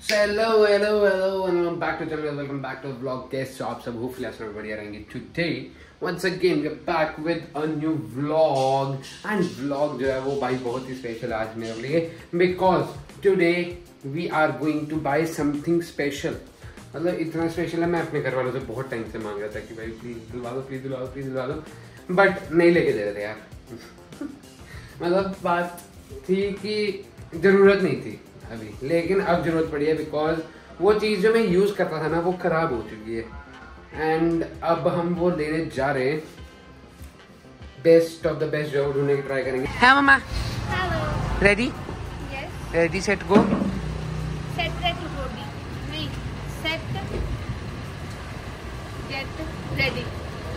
Hello and back to channel, welcome back to vlog. कैसे आप सब? होपफुली आप सब बढ़िया रहेंगे। Today once again we are back with a new vlog and vlog जो है वो भाई बहुत ही स्पेशल आज मेरे लिए, because today we are going to buy something special. मतलब इतना स्पेशल है, मैं अपने घर वालों से बहुत टाइम से मांग रहा था कि भाई प्लीज दिलवा दो, प्लीज दिलवा दो, प्लीज दिलवा दो, बट नहीं लेके दे रहे थे यार। मतलब बात थी कि जरूरत नहीं थी अभी, लेकिन अब जरूरत पड़ी है बिकॉज वो चीज़ जो मैं यूज़ करता था ना वो खराब हो चुकी है एंड अब हम वो लेने जा रहे हैं। बेस्ट ऑफ द बेस्ट जो ढूंढने की ट्राई करेंगे। हाँ mama, ready? Ready set go. Set ready body नहीं, सेट गेट रेडी।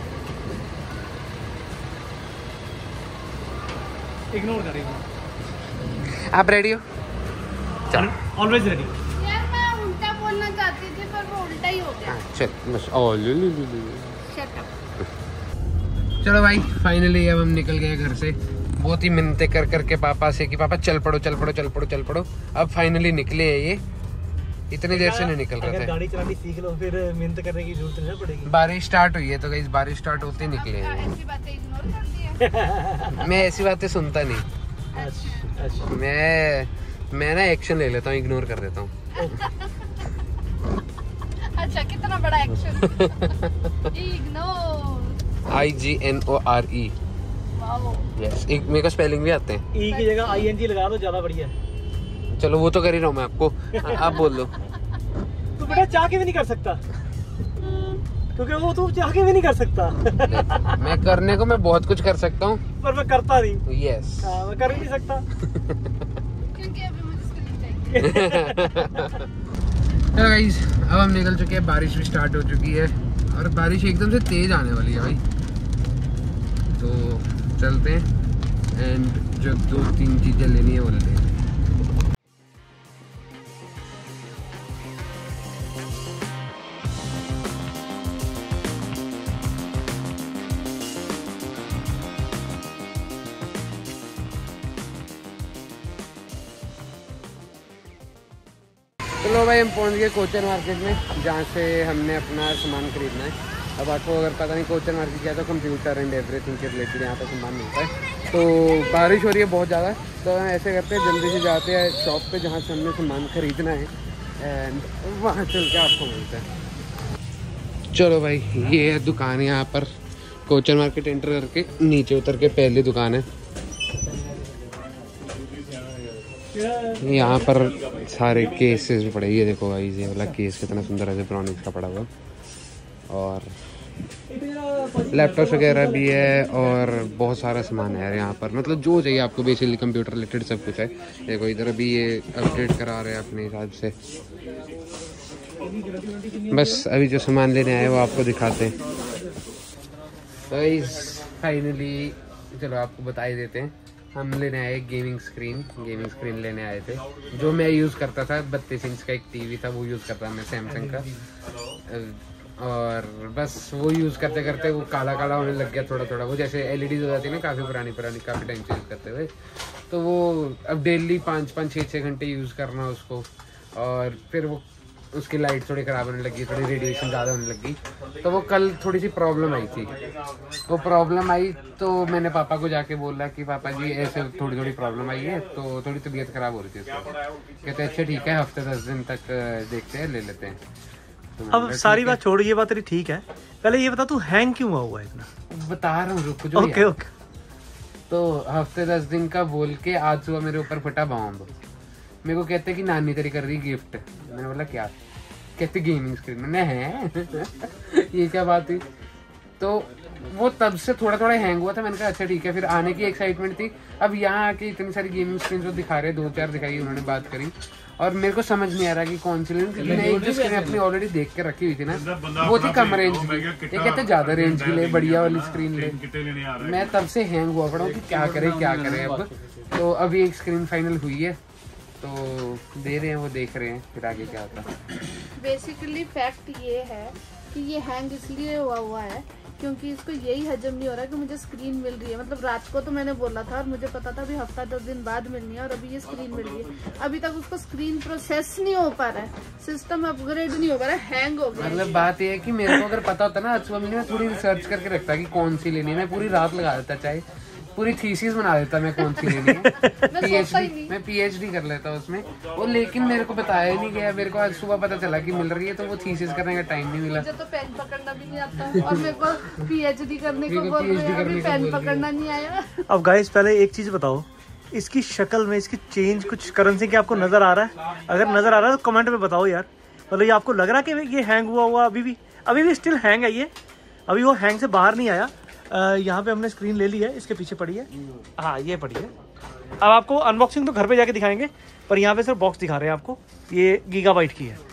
इग्नोर करेंगे। आप रेडी हो? चलो, ऑलवेज रेडी। यार मैं उल्टा बोलना चाहती थी पर वो उल्टा ही हो गया। चल बस। Shut up. चलो भाई, फाइनली अब हम निकल गए घर से। बहुत ही मिन्नतें कर करके पापा से कि पापा चल पड़ो चल पड़ो चल पड़ो चल पड़ो। अब फाइनली निकले हैं ये। इतनी देर से नहीं निकल रहे थे। गाड़ी चलानी सीख लो फिर मेहनत करने की जरूरत नहीं पड़ेगी। बारिश स्टार्ट हुई है तो गाइस, बारिश स्टार्ट होते ही निकले हैं। ऐसी बातें इग्नोर कर दी है। मैं ऐसी बातें सुनता नहीं। अच्छा। मैं ना एक्शन ले लेता हूँ, इग्नोर कर देता हूँ। अच्छा, कितना बड़ा action. Ignore. IGNORE। Wow. Yes, एक मेरे को स्पेलिंग भी आते हैं। ई की जगह ING लगा दो, ज्यादा बढ़िया है। चलो वो तो कर ही रहा हूँ मैं आपको। आप बोल दो। तू बेटा चाह के भी नहीं कर सकता, क्योंकि वो तू चाह के भी नहीं कर सकता। मैं करने को मैं बहुत कुछ कर सकता हूँ, पर मैं करता नहीं। यस। मैं कर ही नहीं सकता। क्योंकि अभी मुझे स्किल चाहिए। चलो गाइस, अब हम निकल चुके हैं। बारिश भी स्टार्ट हो चुकी है और बारिश एकदम से तेज आने वाली है भाई। तो चलते हैं एंड जो 2-3 चीजें लेनी है वो ले लें। चलो भाई, हम पहुंच गए कोचर मार्केट में, जहाँ से हमने अपना सामान खरीदना है। अब आपको अगर पता नहीं कोचर मार्केट क्या है तो कंप्यूटर एंड एवरीथिंग के रिलेटेड यहाँ पर सामान मिलता है। तो बारिश हो रही है बहुत ज़्यादा, तो हम ऐसे करते हैं जल्दी से जाते हैं शॉप पे जहाँ से हमने सामान खरीदना है एंड वहाँ चल के आपको मिलता है। चलो भाई, ये है दुकान। यहाँ पर कोचर मार्केट एंटर करके नीचे उतर के पहली दुकान है। यहाँ पर सारे केसेस भी पड़े। ये देखो भाई, ये वाला केस कितना सुंदर है, ब्राउनिक्स का पड़ा हुआ, और लैपटॉप वगैरह भी है और बहुत सारा सामान है यार यहाँ पर। मतलब जो चाहिए आपको बेसिकली कंप्यूटर रिलेटेड सब कुछ है। देखो इधर अभी ये अपडेट करा रहे हैं अपने हिसाब से। बस अभी जो सामान लेने आए वो आपको दिखाते हैं। तो फाइनली चलो आपको बता ही देते हैं। हम लेने आए गेमिंग स्क्रीन लेने आए थे, जो मैं यूज़ करता था। 32 इंच का एक टीवी था, वो यूज़ करता मैं सैमसंग का, और बस वो यूज़ करते करते वो काला काला होने लग गया थोड़ा थोड़ा। वो जैसे LEDs हो जाती है ना, काफ़ी पुरानी काफ़ी टाइम से यूज़ करते हुए, तो वो अब डेली 5-5, 6-6 घंटे यूज़ करना उसको, और फिर वो उसकी लाइट थोड़ी ख़राब होने लगी, थोड़ी रेडिएशन ज़्यादा होने लगी। तो वो कल थोड़ी सी प्रॉब्लम आई थी। वो प्रॉब्लम आई तो मैंने पापा को जाके बोला कि पापा जी ऐसे थोड़ी प्रॉब्लम आई है, तो थोड़ी तबीयत ख़राब हो रही थी उसको। कहते अच्छा ठीक है, हफ्ते 10 दिन तक देखते हैं, ले लेते हैं। तो अब सारी बात छोड़, ये बात तेरी ठीक है। पहले ये बता, तू हैंग क्यों हुआ है इतना? बता रहा हूँ, रुक जो। ओके। तो हफ्ते 10 दिन का बोल के आज सुबह मेरे ऊपर फटा बॉम्ब। मेरे को कहते कि नानी तेरी कर रही गिफ्ट। मैंने बोला क्या? कहते गेमिंग स्क्रीन। मैंने है ये क्या बात हुई? तो वो तब से थोड़ा थोड़ा हैंग हुआ था। मैंने कहा अच्छा ठीक है। फिर आने की एक्साइटमेंट थी। अब यहाँ आके इतनी सारी गेमिंग स्क्रीन जो दिखा रहे, 2-4 दिखाई, उन्होंने बात करी, और मेरे को समझ नहीं आ रहा कि कौन सी लेनी, क्योंकि मैं एक जो स्क्रीन अपनी ऑलरेडी देख के रखी हुई थी ना, वो थी कम रेंज की। ये कहते ज्यादा रेंज की ले, बढ़िया वाली स्क्रीन ले। मैं तब से हैंग हुआ पड़ा हूँ कि क्या करे अब। तो अभी एक स्क्रीन फाइनल हुई है, तो दे रहे हैं, वो देख रहे हैं फिर आगे क्या होता है। बेसिकली फैक्ट ये है कि ये हैंग इसलिए हुआ है क्योंकि इसको यही हजम नहीं हो रहा कि मुझे स्क्रीन मिल रही है। मतलब रात को तो मैंने बोला था और मुझे पता था अभी हफ्ता 10 दिन बाद मिलनी है, और अभी ये स्क्रीन मिल रही है। अभी तक उसको स्क्रीन प्रोसेस नहीं हो पा रहा है, सिस्टम अपग्रेड नहीं हो पा रहा है, हैंग हो गया। मतलब बात ये है कि मेरे को अगर पता होता ना आज सुबह मैं थोड़ी रिसर्च करके रखता कि कौन सी लेनी है, मैं पूरी रात लगा देता, चाहे पूरी थीसिस बना देता मैं कौन सी लेनी है। मैं पीएचडी कर लेता उसमें वो, लेकिन मेरे को बताया ही नहीं गया। मेरे को आज सुबह पता चला कि मिल रही है, तो वो थीसिस करने का टाइम नहीं मिला। मुझे तो पेन पकड़ना भी नहीं आता और मेरे को पीएचडी करने को बोल रहे हैं, अभी पेन पकड़ना नहीं आया। अब गाइस पहले एक चीज बताओ, इसकी शक्ल में इसकी चेंज कुछ करेंसी क्या आपको नजर आ रहा है? अगर नजर आ रहा है तो कमेंट में बताओ यार। मतलब ये आपको लग रहा है कि ये हैंग हुआ अभी भी स्टिल हैंग है ये, अभी वो हैंग से बाहर नहीं आया। यहाँ पे हमने स्क्रीन ले ली है, इसके पीछे पड़ी है, हाँ ये पड़ी है। अब आपको अनबॉक्सिंग तो घर पे जाके दिखाएंगे, पर यहाँ पे सिर्फ बॉक्स दिखा रहे हैं आपको। ये गीगाबाइट की है।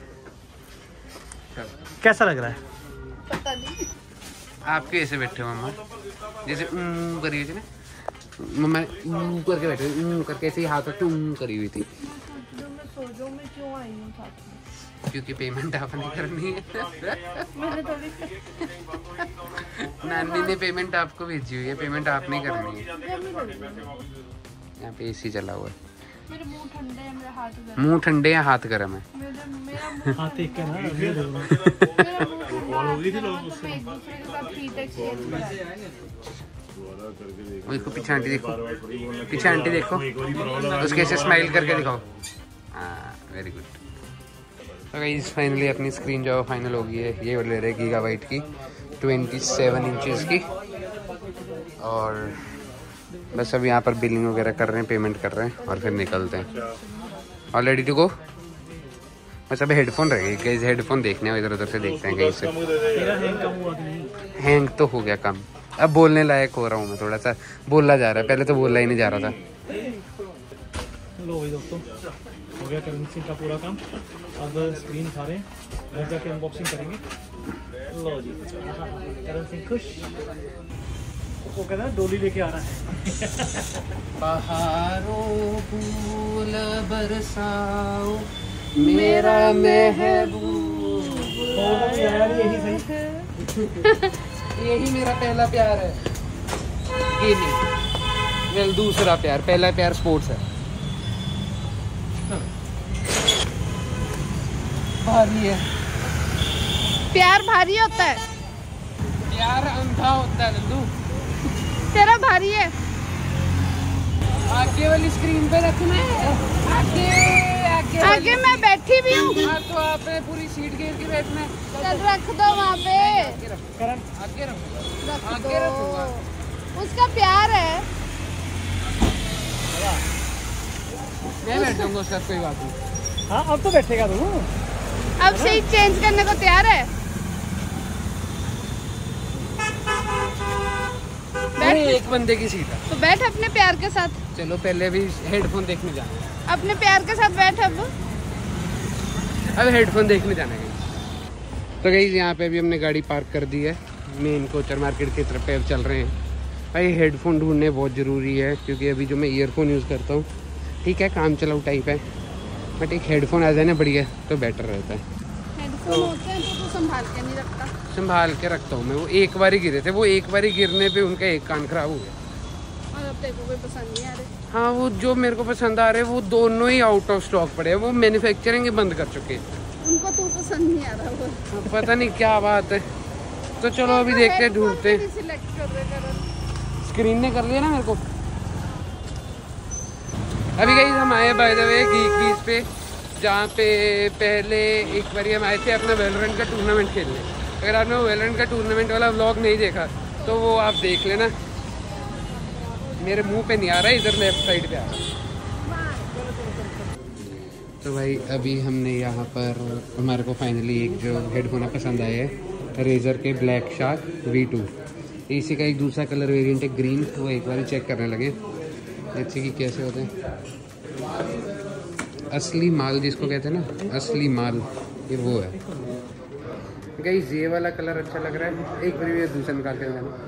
कैसा लग रहा है? पता नहीं। आप कैसे बैठे हो मम्मा? जैसे करी हुई थी ना मम्मा, करके बैठे करके ऐसे ही हाथ करी हुई थी। सोजो में क्यों आई हूँ साथ में? क्योंकि पेमेंट आपने करनी है। मैंने थोड़ी नानी ने पेमेंट आपको भेजी हुई है, पेमेंट आपने करनी है। यहाँ पे एसी चला हुआ है। मेरे मुंह ठंडे है, मेरा हाथ गर्म। मुंह ठंडे या हाथ गर्म है? मेरा मुंह हाँ देख के ना मेरा मुंह ठंडा है, तो मैं एक दूसरे के साथ हीट एक्सचेंज कराएंगे। उसको पीछे आंटी देखो, पीछे आंटी देखो, उसके से स्माइल करके दिखाओ। हाँ वेरी गुड। तो गाइस फाइनली अपनी स्क्रीन जो फाइनल हो गई है, ये ले रहे गीगाबाइट की 27 इंचेस की। और बस अब यहाँ पर बिलिंग वगैरह कर रहे हैं, पेमेंट कर रहे हैं और फिर निकलते हैं। All ready to go. बस अब हेडफोन रह गए गाइस, हेडफोन देखने हैं, इधर उधर से देखते हैं कहीं से। हैंग तो हो गया कम, अब बोलने लायक हो रहा हूँ मैं, थोड़ा सा बोला जा रहा है, पहले तो बोलना ही नहीं जा रहा था। लो भाई दोस्तों, हो गया करेंसी का पूरा काम। अब स्क्रीन उठा रहे हैं, घर जाके अनबॉक्सिंग करेंगे। लो जी, करेंसी खुश। वो कहता है डोली लेके आ रहा है। बहारों फूल बरसाओ मेरा महबूब। यही मेरा पहला प्यार है, गेमिंग। वेल दूसरा प्यार, पहला प्यार स्पोर्ट्स है। भारी है प्यार, भारी होता है प्यार, अंधा होता है लल्लू। तेरा भारी है। आगे वाली स्क्रीन पे रखना है, आगे मैं बैठी भी हूँ। तो आप पूरी सीट घेर के बैठना है। चल रख दो वहाँ पे, आगे रखो, आगे रखूंगा। उसका प्यार है। मैं बैठ जाऊंगा उसका, कोई बात नहीं। हाँ अब तो बैठेगा तू। अब सीट चेंज करने को तैयार है? बैठ, एक बंदे की सीट है तो बैठ अपने प्यार के साथ। चलो पहले भी हेडफोन देखने जाना है। अपने प्यार के साथ बैठ। अब हेडफोन देखने जाना है। तो गाइस यहाँ पे अभी हमने गाड़ी पार्क कर दी है, मेन कोचर मार्केट की तरफ पे अब चल रहे हैं। भाई हेडफोन ढूंढने बहुत ज़रूरी है, क्योंकि अभी जो मैं ईयरफोन यूज़ करता हूँ ठीक है काम चलाऊ टाइप है, बट एक हेडफोन आ जाए ना बढ़िया तो बेटर रहता है। हेडफोन होते हैं तो संभाल के नहीं रखता। संभाल के रखता हूँ मैं, वो एक बार ही गिरे थे, वो एक बार ही गिरने पे उनका एक कान खराब हो गया। और अब देखो कोई पसंद नहीं आ रहे। हाँ वो जो मेरे को पसंद आ रहे हैं वो दोनों ही आउट ऑफ स्टॉक पड़े हैं, वो मैन्युफैक्चरिंग ही बंद कर चुके हैं। उनको तो पसंद नहीं आ रहा वो। पता नहीं क्या बात है। तो चलो अभी देखते हैं, ढूंढते हैं। सिलेक्ट कर रहे करण। स्क्रीन ने कर लिया ना मेरे को। अभी गाइस हम आए बाय द वे गीक पे, जहाँ पे पहले एक बार हम आए थे अपना वेलोरेंट का टूर्नामेंट खेलने। अगर आपने वेलोरेंट का टूर्नामेंट वाला व्लॉग नहीं देखा तो वो आप देख लेना। मेरे मुंह पे नहीं आ रहा है, इधर लेफ्ट साइड पे आ रहा है। तो भाई अभी हमने यहाँ पर हमारे को फाइनली एक जो हेडफोन पसंद आया है, रेजर के ब्लैक शार्क V2। इसी का एक दूसरा कलर वेरिएंट है ग्रीन, वो एक बार चेक करने लगे जैसे कि कैसे होते हैं। असली माल जिसको कहते हैं ना, असली माल, ये वो है गाइस। ये वाला कलर अच्छा लग रहा है, एक बार ये दूसरा निकाल के देना।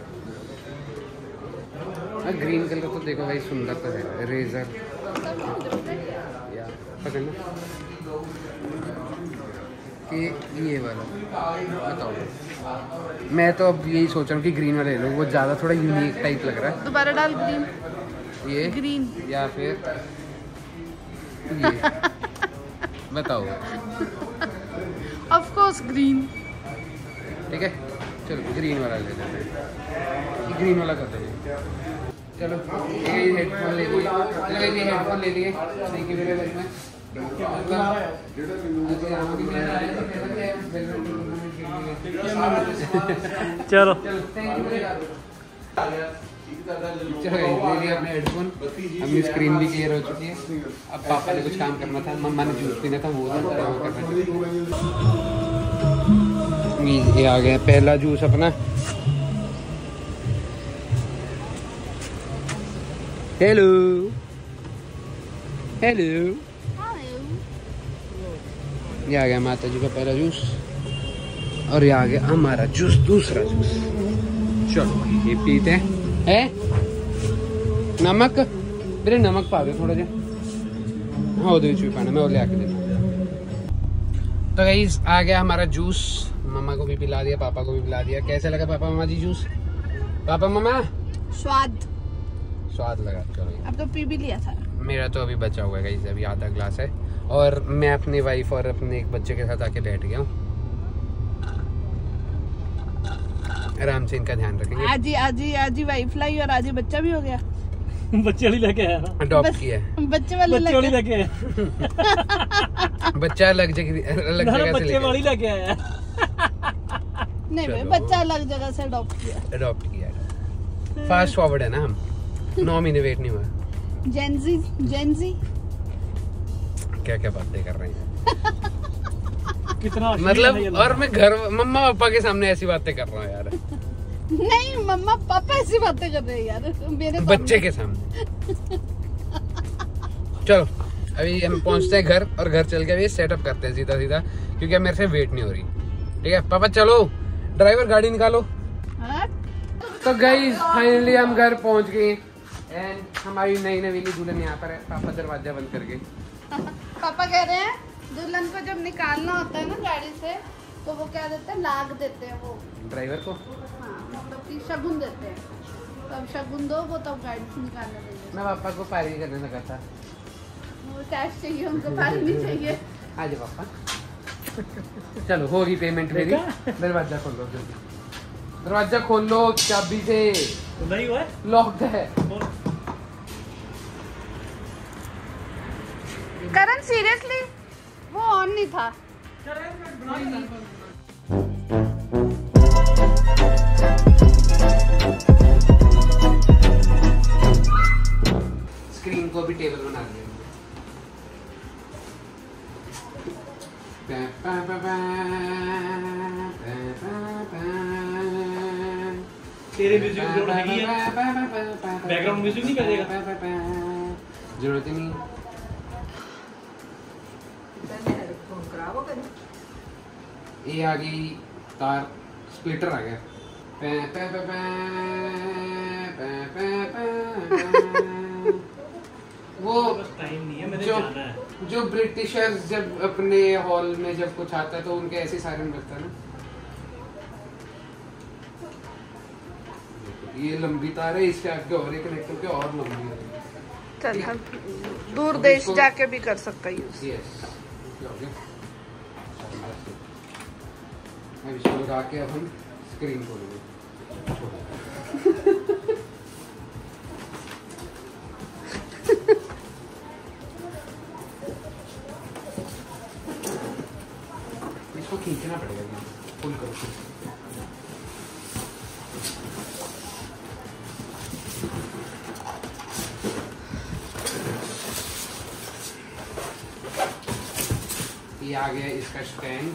ग्रीन कलर तो देखो भाई सुंदर तो है, रेजर पकड़ना। कि ये वाला बताओ। मैं तो अब यही सोच रहा हूँ कि ग्रीन वाला ले लो, वो ज़्यादा थोड़ा यूनिक टाइप लग रहा है। दोबारा डाल ग्रीन, ये ग्रीन या फिर ये बताओ। Of course green. ठीक है चलो ग्रीन वाला ले लेते हैं, ग्रीन वाला कर देंगे। चलो ये हेडफोन ले लिए, हेडफोन ले लिए। Thank you very much. चलो चलो ले लिया अपने हेडफोन, अपनी स्क्रीन भी क्लियर हो चुकी है। अब पापा ने कुछ काम करना था, मम्मा ने जूस पीना था, वो करना। ये आ गया पहला जूस अपना। हेलो हेलो, ये आ गया माता जी का पहला जूस, और ये आ गया हमारा जूस, दूसरा जूस। चलो ये पीते हैं। नमक मेरे, नमक पा दो थोड़ा जा। हाँ वो भी पाना, मैं वो ले आके देना। तो गाइस आ गया हमारा जूस, मम्मा को भी पिला दिया, पापा को भी पिला दिया। कैसा लगा पापा मम्मा जी जूस? पापा मम्मा स्वाद लगा। चलो अब तो पी भी लिया था। मेरा तो अभी बचा हुआ है गाइस, अभी आधा ग्लास है, और मैं अपनी वाइफ और अपने एक बच्चे के साथ आके बैठ गया हूँ। आराम से इनका ध्यान रखेंगे। आज ही वाइफ लाई और आज ही बच्चा भी हो गया। बच्चे वाली लेके आया ना, अडॉप्ट किया है। बच्चे वाली लेके आया। बच्चा अलग जगह से बच्चे वाली लेके आया। नहीं भाई, बच्चा अलग जगह से अडॉप्ट किया। फास्ट फॉरवर्ड है ना हम, 9 महीने वेट नहीं हुआ। जेनजी क्या क्या बातें कर रहे हैं कितना मतलब, और मैं घर मम्मा पापा के सामने ऐसी बातें कर रहा हूँ यार। नहीं मम्मा पापा ऐसी बातें कर रहे हैं यार मेरे बच्चे के सामने। चलो अभी हम पहुंचते हैं घर, और घर चल के अभी सेटअप करते हैं सीधा सीधा, क्योंकि अब मेरे से वेट नहीं हो रही। ठीक है पापा, चलो ड्राइवर गाड़ी निकालो। तो गाइस फाइनली हम घर पहुंच गए, एंड हमारी नई नवीली दुल्हन यहाँ पर है। पापा दरवाजा बंद करके पापा कह रहे हैं दुल्हन को जब निकालना होता है ना गाड़ी से, तो वो क्या देते हैं, लाग देते हैं वो ड्राइवर को। हाँ मतलब कि शगुन देते हैं, तब शगुन दो वो तब गाड़ी से निकालने देंगे। मैं पापा को पारी करने लगा था। वो कैश चाहिए उनको, पारी नहीं चाहिए। आ जाओ पापा। चलो होगी पेमेंट मेरी। दरवाजा खोल लो जल्दी, दरवाजा खोल लो चाबी से। नहीं हुआ है, लॉक्ड है। करण सीरियसली वो ऑन नहीं था। स्क्रीन को भी टेबल बना दिया। तेरे म्यूजिक जरूरत है, बैकग्राउंड म्यूजिक नहीं करेगा, जरूरत ही नहीं। ये आ गई तार, स्प्लिटर आ गया। वो टाइम नहीं है, मैंने जो जाना है। जो ब्रिटिशर्स जब अपने हॉल में जब कुछ आता है तो उनके ऐसे सायरन बजता है ना। ये लंबी तार है, इसके आगे और एक कनेक्टर के और लंबी है। चल हम दूर देश जाके भी कर सकता यूज। यस अब इसको लगा के अब हम स्क्रीन खोलेंगे। इसको खींचना पड़ेगा, फुल करो। ये आ गया इसका स्टैंड।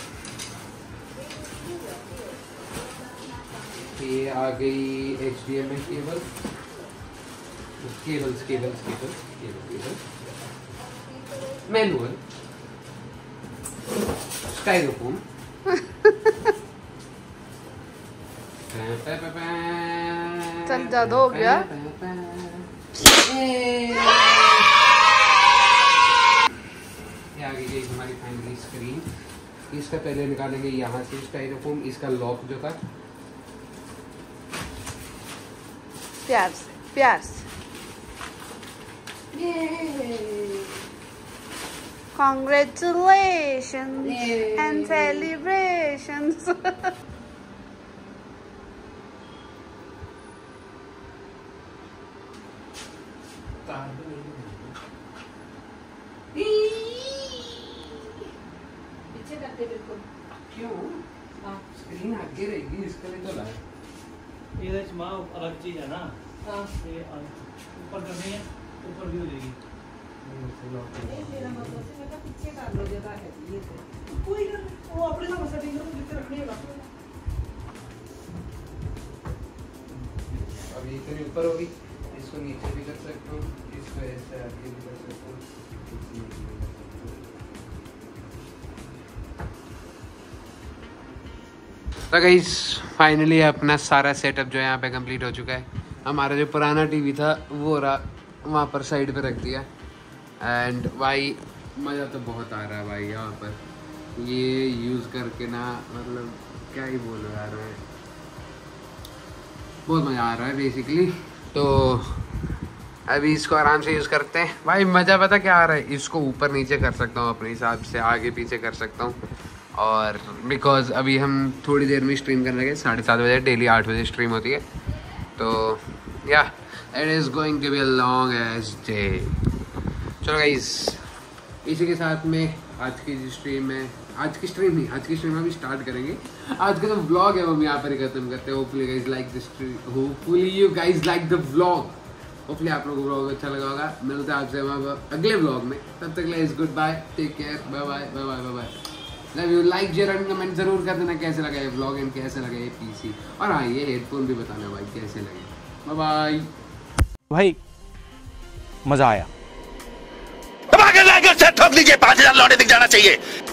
ये आ गई HDMI cable, cable manual, styrofoam, चल ज्यादा हो गया। ये आ गई हमारी फाइनली स्क्रीन। इसका पहले निकालेंगे यहाँ से स्टाइरोफोम, इसका लॉक जो था। प्यार से प्यार से। Congratulations and celebrations. पीछे करते बिल्कुल। क्यों? स्क्रीन आगे रहेगी, इसके लिए तो लाया। ये माँ अलग चीज है ना, ये ऊपर करनी है, ऊपर भी हो जाएगी। मेरा मतलब से मैं पीछे कर लो, जगह है ये तो। कोई ना, वो अपने साथ सेटिंग करो, जितने रखनी है। अब ये इतनी ऊपर होगी, इसको नीचे भी कर सकता हूँ, इसको ऐसे आगे भी कर सकता हूँ। तो गाइस फाइनली अपना सारा सेटअप जो है यहाँ पे कंप्लीट हो चुका है। हमारा जो पुराना टीवी था वो वहाँ पर साइड पे रख दिया। एंड भाई मज़ा तो बहुत आ रहा है भाई यहाँ पर ये यूज़ करके ना, मतलब क्या ही बोलो यार, मैं बहुत मज़ा आ रहा है बेसिकली। तो अभी इसको आराम से यूज़ करते हैं भाई। मज़ा पता क्या आ रहा है, इसको ऊपर नीचे कर सकता हूँ अपने हिसाब से, आगे पीछे कर सकता हूँ। और बिकॉज अभी हम थोड़ी देर में स्ट्रीम करने लगे, 7:30 बजे, डेली 8 बजे स्ट्रीम होती है। तो या it is going to be a long age day. चलो गाइस, इसी के साथ में आज की स्ट्रीम है, आज की स्ट्रीम अभी स्टार्ट करेंगे। आज का जो व्लॉग है वो हम यहाँ पर ही खत्म करते हैं। Hopefully guys like this, hopefully you guys like the vlog. Hopefully आप लोगों को व्लॉग अच्छा लगा होगा। मिलते हैं आपसे अगले व्लॉग में, तब तक guys good bye, take care, bye bye bye bye bye bye. Love you. Like share and comment जरूर कर देना कैसे लगा ये व्लॉग एंड कैसे लगा ये पीसी, और हाँ ये हेडफोन भी बताना भाई कैसे लगे। बाय बाय भाई, मजा आया। ठोक लीजिए, 5000 लौटे दिख जाना चाहिए।